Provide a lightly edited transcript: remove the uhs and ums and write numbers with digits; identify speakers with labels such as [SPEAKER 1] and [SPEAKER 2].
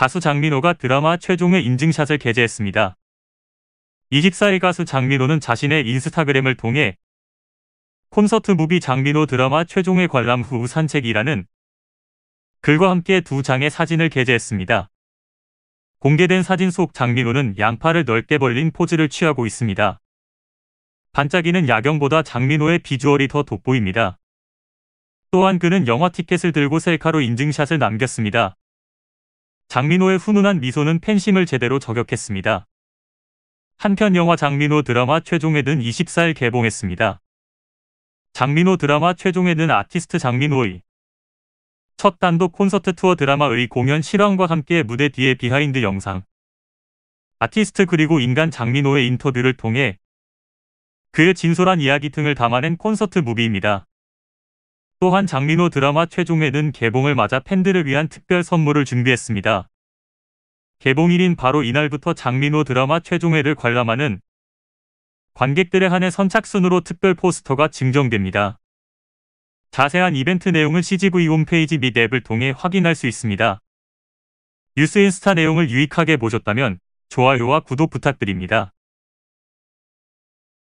[SPEAKER 1] 가수 장민호가 드라마 최종의 인증샷을 게재했습니다. 24일 가수 장민호는 자신의 인스타그램을 통해 콘서트 무비 장민호 드라마 최종회 관람 후 산책이라는 글과 함께 두 장의 사진을 게재했습니다. 공개된 사진 속 장민호는 양팔을 넓게 벌린 포즈를 취하고 있습니다. 반짝이는 야경보다 장민호의 비주얼이 더 돋보입니다. 또한 그는 영화 티켓을 들고 셀카로 인증샷을 남겼습니다. 장민호의 훈훈한 미소는 팬심을 제대로 저격했습니다. 한편 영화 장민호 드라마 최종회는 24일 개봉했습니다. 장민호 드라마 최종회는 아티스트 장민호의 첫 단독 콘서트 투어 드라마의 공연 실황과 함께 무대 뒤의 비하인드 영상, 아티스트 그리고 인간 장민호의 인터뷰를 통해 그의 진솔한 이야기 등을 담아낸 콘서트 무비입니다. 또한 장민호 드라마 최종회는 개봉을 맞아 팬들을 위한 특별 선물을 준비했습니다. 개봉일인 바로 이날부터 장민호 드라마 최종회를 관람하는 관객들에 한해 선착순으로 특별 포스터가 증정됩니다. 자세한 이벤트 내용은 CGV 홈페이지 및 앱을 통해 확인할 수 있습니다. 뉴스인스타 내용을 유익하게 보셨다면 좋아요와 구독 부탁드립니다.